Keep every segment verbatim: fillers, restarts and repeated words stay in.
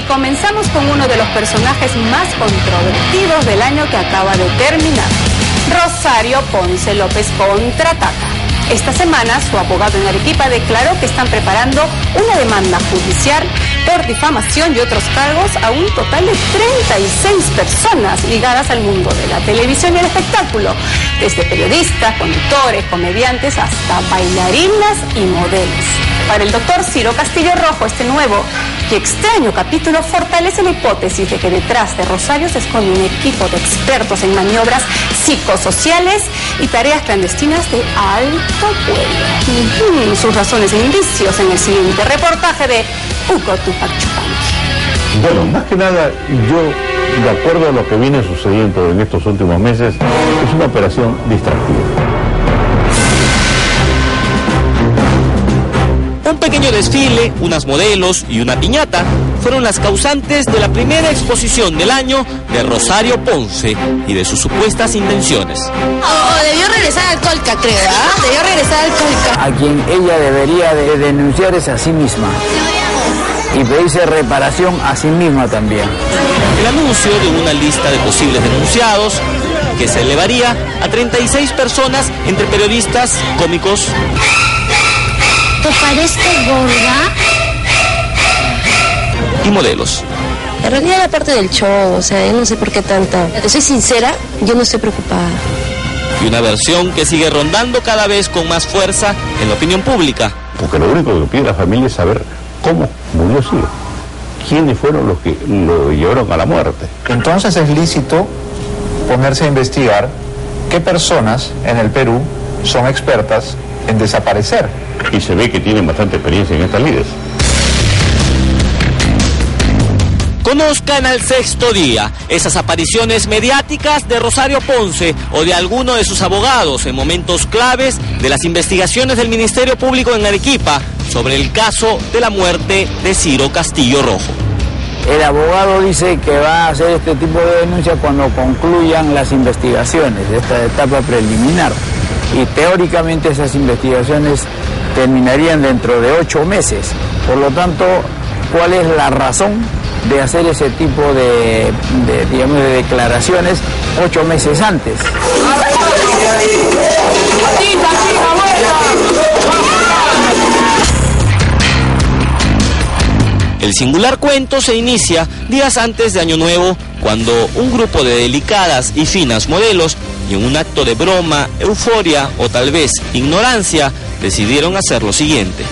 comenzamos con uno de los personajes más controvertidos del año que acaba de terminar. Rosario Ponce López contraataca. Esta semana su abogado en Arequipa declaró que están preparando una demanda judicial por difamación y otros cargos a un total de treinta y seis personas ligadas al mundo de la televisión y el espectáculo, desde periodistas, conductores, comediantes hasta bailarinas y modelos. Para el doctor Ciro Castillo Rojo, este nuevo y extraño capítulo fortalece la hipótesis de que detrás de Rosario se esconde un equipo de expertos en maniobras psicosociales y tareas clandestinas de alto vuelo. Uh-huh. Sus razones e indicios en el siguiente reportaje de Hugo Tupac Chupanqui. Bueno, más que nada, yo, de acuerdo a lo que viene sucediendo en estos últimos meses, es una operación distractiva. Un pequeño desfile, unas modelos y una piñata fueron las causantes de la primera exposición del año de Rosario Ponce y de sus supuestas intenciones. Oh, debió regresar al Colca, creo, ¿ah? Debió regresar al Colca. A quien ella debería de denunciar es a sí misma y pedirse reparación a sí misma también. El anuncio de una lista de posibles denunciados que se elevaría a treinta y seis personas entre periodistas, cómicos. ¿Te parece gorda? Y modelos. En realidad era parte del show, o sea, yo no sé por qué tanta. Te soy sincera, yo no estoy preocupada. Y una versión que sigue rondando cada vez con más fuerza en la opinión pública. Porque lo único que pide la familia es saber cómo murió Ciro. ¿Quiénes fueron los que lo llevaron a la muerte? Entonces es lícito ponerse a investigar qué personas en el Perú son expertas en desaparecer. Y se ve que tienen bastante experiencia en estas lides. Conozcan al sexto día esas apariciones mediáticas de Rosario Ponce o de alguno de sus abogados en momentos claves de las investigaciones del Ministerio Público en Arequipa sobre el caso de la muerte de Ciro Castillo Rojo. El abogado dice que va a hacer este tipo de denuncias cuando concluyan las investigaciones de esta etapa preliminar. Y teóricamente esas investigaciones terminarían dentro de ocho meses. Por lo tanto, ¿cuál es la razón de hacer ese tipo de, de, digamos, de declaraciones ocho meses antes? El singular cuento se inicia días antes de Año Nuevo, cuando un grupo de delicadas y finas modelos, y en un acto de broma, euforia o tal vez ignorancia, decidieron hacer lo siguiente.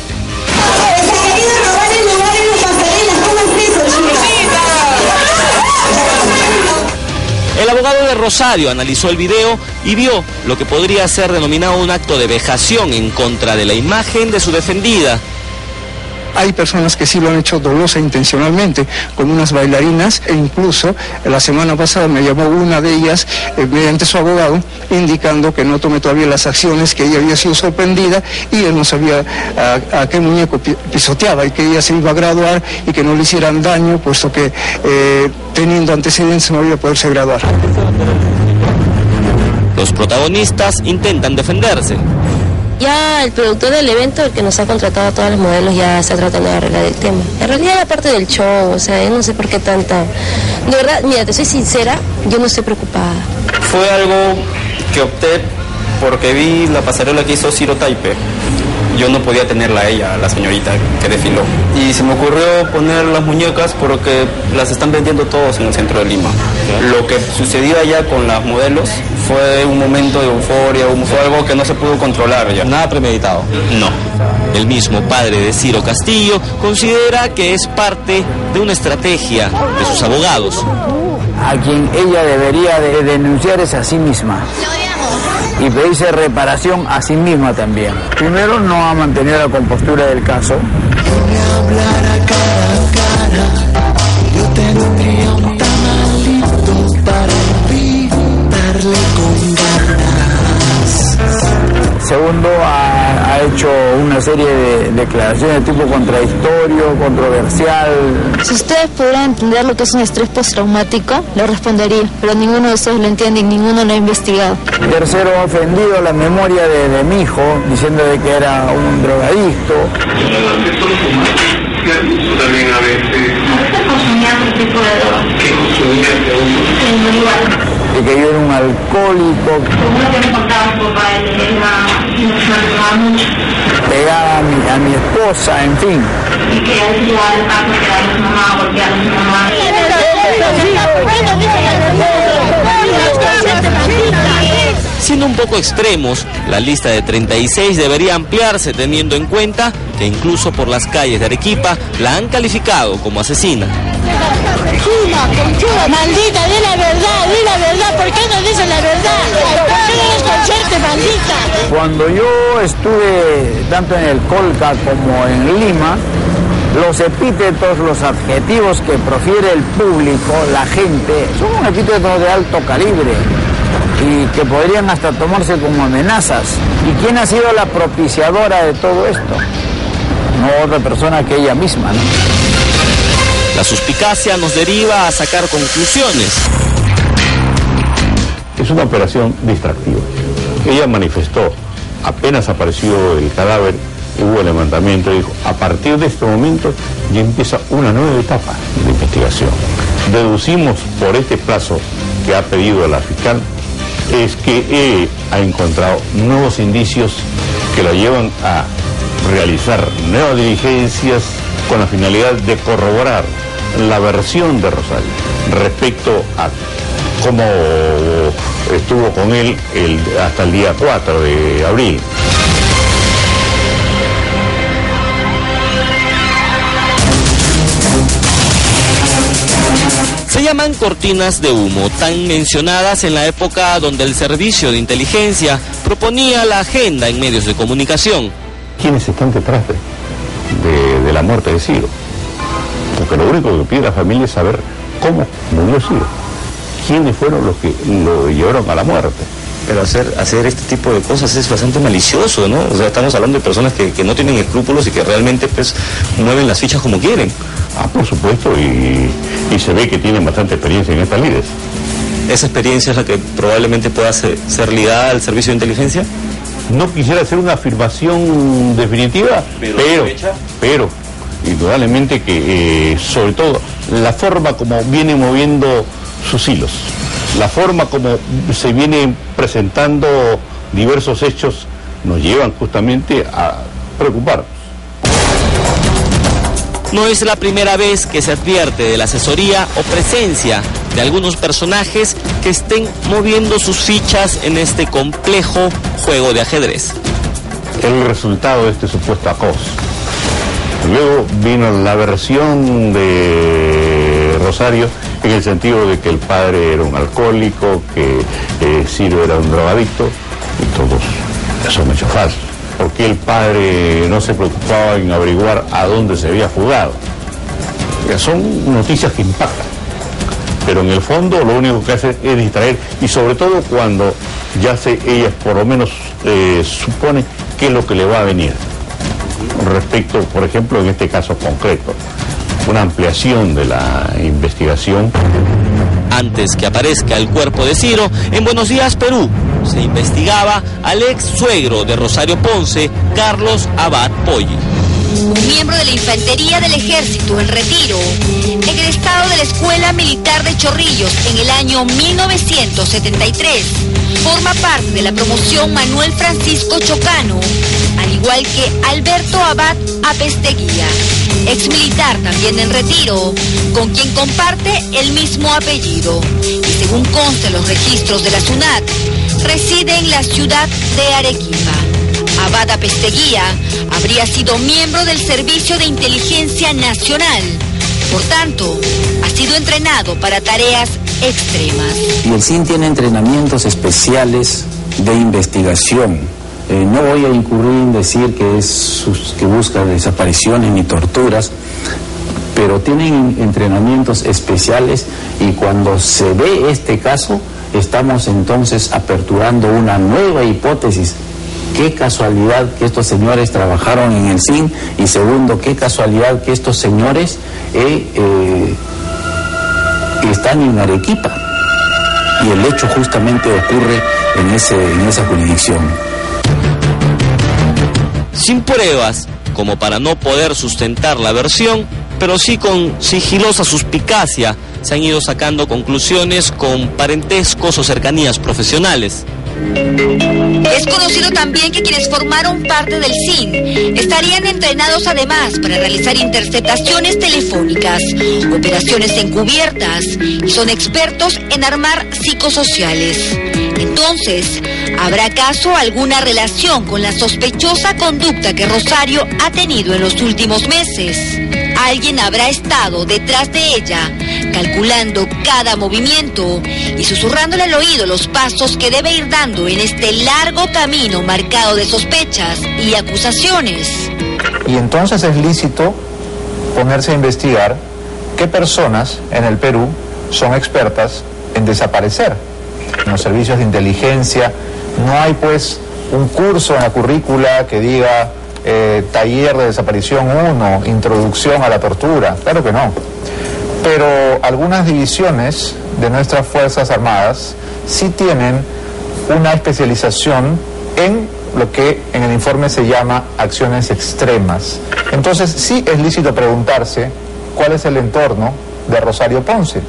El abogado de Rosario analizó el video y vio lo que podría ser denominado un acto de vejación en contra de la imagen de su defendida. Hay personas que sí lo han hecho dolosa intencionalmente, como unas bailarinas, e incluso la semana pasada me llamó una de ellas, eh, mediante su abogado, indicando que no tome todavía las acciones, que ella había sido sorprendida y él no sabía a, a qué muñeco pi pisoteaba y que ella se iba a graduar y que no le hicieran daño, puesto que eh, teniendo antecedentes no iba a poderse graduar. Los protagonistas intentan defenderse. Ya el productor del evento, el que nos ha contratado a todas las modelos, ya está tratando de arreglar el tema. En realidad era parte del show, o sea, yo no sé por qué tanta... De verdad, mira, te soy sincera, yo no estoy preocupada. Fue algo que opté porque vi la pasarela que hizo Ciro Taipe. Yo no podía tenerla a ella, la señorita que desfiló. Y se me ocurrió poner las muñecas porque las están vendiendo todos en el centro de Lima. Lo que sucedió allá con las modelos fue un momento de euforia, fue algo que no se pudo controlar ya. Nada premeditado. No. El mismo padre de Ciro Castillo considera que es parte de una estrategia de sus abogados. A quien ella debería de denunciar es a sí misma y pedirse reparación a sí misma también. Primero, no ha mantenido la compostura del caso. Yo tendría un tamalito para invitarle con ganas. Segundo, ha, ha hecho una serie de declaraciones de tipo contradictorio, controversial. Si ustedes pudieran entender lo que es un estrés postraumático, lo respondería, pero ninguno de ustedes lo entiende y ninguno lo ha investigado. Tercero, ha ofendido la memoria de, de mi hijo, diciendo de que era un drogadicto. También a veces. de que yo era un alcohólico. Pegaba a mi, a mi esposa, en fin. Y que él iba al paso que a su mamá, golpear a su mamá. Siendo un poco extremos, la lista de treinta y seis debería ampliarse teniendo en cuenta que incluso por las calles de Arequipa la han calificado como asesina. Conchuda, conchuda, maldita, di la verdad, di la verdad, ¿por qué no dices la verdad? ¿Por qué no desconcerte, maldita? Cuando yo estuve tanto en el Colca como en Lima, los epítetos, los adjetivos que profiere el público, la gente, son epítetos de alto calibre y que podrían hasta tomarse como amenazas. ¿Y quién ha sido la propiciadora de todo esto? No otra persona que ella misma, ¿no? La suspicacia nos deriva a sacar conclusiones. Es una operación distractiva. Ella manifestó, apenas apareció el cadáver, hubo el levantamiento y dijo, a partir de este momento ya empieza una nueva etapa de investigación. Deducimos por este plazo que ha pedido la fiscal, es que eh, ha encontrado nuevos indicios que la llevan a realizar nuevas diligencias con la finalidad de corroborar la versión de Rosario respecto a cómo estuvo con él el, hasta el día cuatro de abril. Se llaman cortinas de humo, tan mencionadas en la época donde el servicio de inteligencia proponía la agenda en medios de comunicación. ¿Quiénes están detrás de, de, de la muerte de Ciro? Porque lo único que pide la familia es saber cómo murió Ciro. ¿Quiénes fueron los que lo llevaron a la muerte? Pero hacer, hacer este tipo de cosas es bastante malicioso, ¿no? O sea, estamos hablando de personas que, que no tienen escrúpulos y que realmente pues mueven las fichas como quieren. Ah, por supuesto, y, y se ve que tienen bastante experiencia en estas lides. ¿Esa experiencia es la que probablemente pueda ser, ser ligada al servicio de inteligencia? No quisiera hacer una afirmación definitiva, pero, pero, pero indudablemente que, eh, sobre todo, la forma como viene moviendo sus hilos, la forma como se vienen presentando diversos hechos, nos llevan justamente a preocuparnos. No es la primera vez que se advierte de la asesoría o presencia de algunos personajes que estén moviendo sus fichas en este complejo juego de ajedrez. El resultado de este supuesto acoso. Luego vino la versión de Rosario en el sentido de que el padre era un alcohólico, que eh, Ciro era un drogadicto, y todos eso me echó falso. Porque el padre no se preocupaba en averiguar a dónde se había fugado. Son noticias que impactan, pero en el fondo lo único que hace es distraer, y sobre todo cuando ya se, ella por lo menos eh, supone qué es lo que le va a venir. Respecto, por ejemplo, en este caso concreto, una ampliación de la investigación. Antes que aparezca el cuerpo de Ciro, en Buenos Días, Perú, se investigaba al ex suegro de Rosario Ponce, Carlos Abad Poggi. Un miembro de la Infantería del Ejército en retiro, egresado de la Escuela Militar de Chorrillos en el año mil novecientos setenta y tres, forma parte de la promoción Manuel Francisco Chocano, al igual que Alberto Abad Apesteguía, ex militar también en retiro, con quien comparte el mismo apellido, y según consta en los registros de la SUNAT, reside en la ciudad de Arequipa. Abad Apesteguía habría sido miembro del Servicio de Inteligencia Nacional. Por tanto, ha sido entrenado para tareas extremas. Y el S I N tiene entrenamientos especiales de investigación. Eh, no voy a incurrir en decir que, es, que busca desapariciones ni torturas, pero tienen entrenamientos especiales, y cuando se ve este caso, estamos entonces aperturando una nueva hipótesis. Qué casualidad que estos señores trabajaron en el S I N, y segundo, qué casualidad que estos señores eh, eh, están en Arequipa, y el hecho justamente ocurre en, ese, en esa jurisdicción. Sin pruebas, como para no poder sustentar la versión, pero sí con sigilosa suspicacia se han ido sacando conclusiones con parentescos o cercanías profesionales. Es conocido también que quienes formaron parte del S I N estarían entrenados además para realizar interceptaciones telefónicas, operaciones encubiertas y son expertos en armar psicosociales. Entonces, ¿habrá acaso alguna relación con la sospechosa conducta que Rosario ha tenido en los últimos meses? Alguien habrá estado detrás de ella, calculando cada movimiento y susurrándole al oído los pasos que debe ir dando en este largo camino marcado de sospechas y acusaciones. Y entonces es lícito ponerse a investigar qué personas en el Perú son expertas en desaparecer. En los servicios de inteligencia no hay pues un curso en la currícula que diga eh, taller de desaparición uno, introducción a la tortura, claro que no. Pero algunas divisiones de nuestras Fuerzas Armadas sí tienen una especialización en lo que en el informe se llama acciones extremas. Entonces sí es lícito preguntarse cuál es el entorno de Rosario Ponce.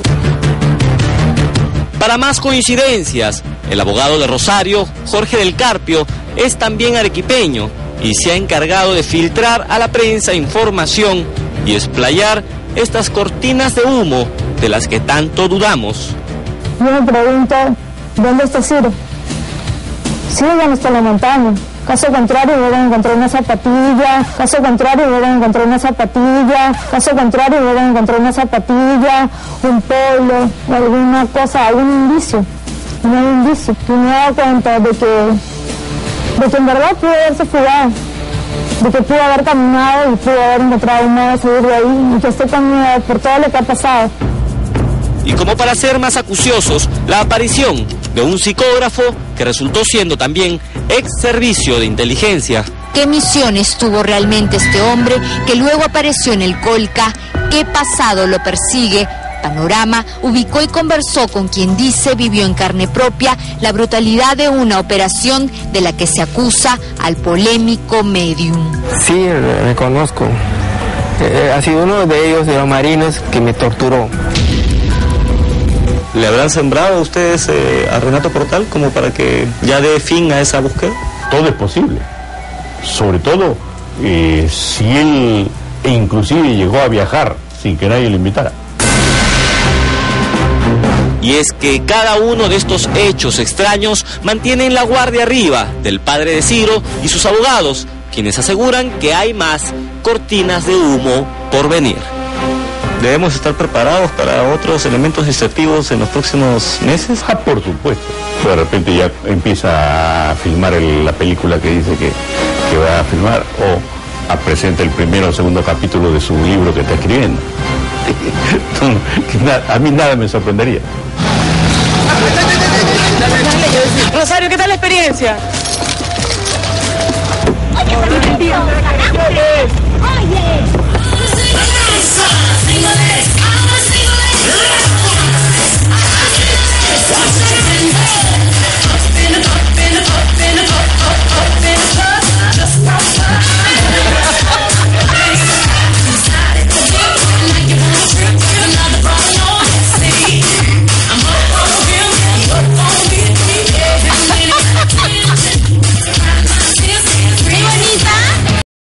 Para más coincidencias, el abogado de Rosario, Jorge del Carpio, es también arequipeño y se ha encargado de filtrar a la prensa información y explayar estas cortinas de humo de las que tanto dudamos. Yo me pregunto, ¿dónde está Ciro? Ciro ya no está en la montaña. Caso contrario, deben encontrar una zapatilla. Caso contrario, deben encontrar una zapatilla. Caso contrario, deben encontrar una zapatilla, un polo, o alguna cosa, algún indicio. No hay indicio. Y me he dado cuenta de que, de que en verdad pudo haberse fugado, de que pudo haber caminado y pudo haber encontrado un modo de salir de ahí, y que estoy con miedo por todo lo que ha pasado. Y como para ser más acuciosos, la aparición de un psicógrafo que resultó siendo también ex servicio de inteligencia. ¿Qué misiones tuvo realmente este hombre que luego apareció en el Colca? ¿Qué pasado lo persigue? Panorama ubicó y conversó con quien dice vivió en carne propia la brutalidad de una operación de la que se acusa al polémico medium. Sí, reconozco. Eh, ha sido uno de ellos, de los marinos, que me torturó. ¿Le habrán sembrado a ustedes eh, a Renato Portal como para que ya dé fin a esa búsqueda? Todo es posible. Sobre todo eh, si él inclusive llegó a viajar sin que nadie lo invitara. Y es que cada uno de estos hechos extraños mantienen la guardia arriba del padre de Ciro y sus abogados, quienes aseguran que hay más cortinas de humo por venir. ¿Debemos estar preparados para otros elementos distractivos en los próximos meses? Ah, por supuesto. De repente ya empieza a filmar el, la película que dice que, que va a filmar, o a presenta el primero o segundo capítulo de su libro que está escribiendo. A mí nada me sorprendería. Rosario, ¿qué tal la experiencia?